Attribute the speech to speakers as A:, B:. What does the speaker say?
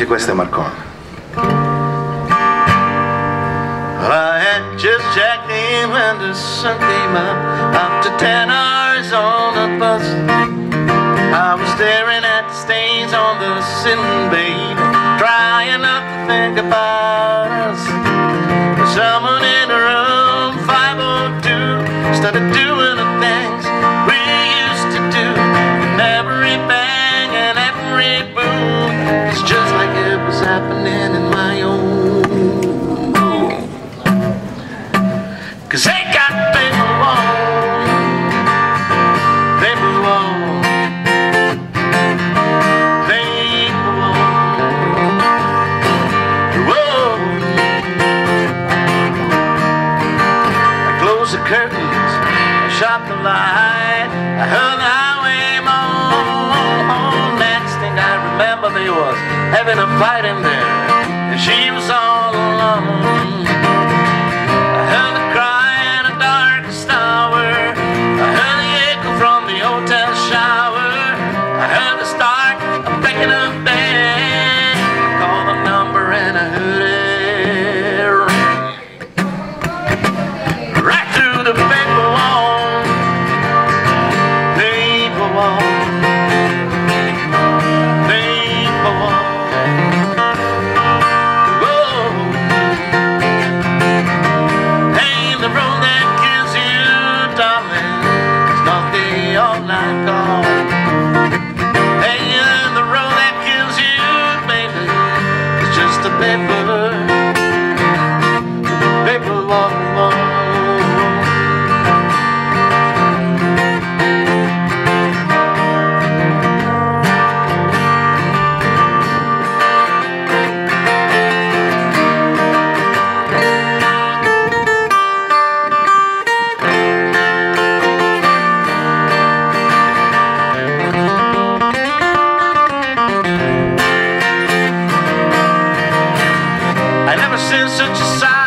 A: Anche questo è Marconi. I had just checked in when the sun came up. After 10 hours on the bus, I was staring at the stains on the ceiling, babe, trying not to think about us. Someone in the room 502 started doing the things we used to do. And every bang and every boom, it's just like it was happening in my own room. 'Cause they got paper walls, paper walls, paper walls. Whoa. I closed the curtains, I shut the light, I heard the highway moan. Next thing I remember, there was having a fight in there, and she was all alone. I heard the cry in the darkest hour, I heard the echo from the hotel shower, I heard the start of breaking up bed. I called the number and I heard it ring. Right through the paper wall, paper wall, paper wall. Whoa. Hey, the road that kills you, darling, it's not the all-night call. Hey, the road that kills you, baby, it's just a paper walk alone. I never seen such a sight.